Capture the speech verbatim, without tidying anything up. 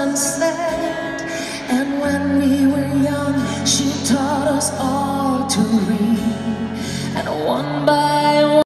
sunset. And when we were young, she taught us all to read. And one by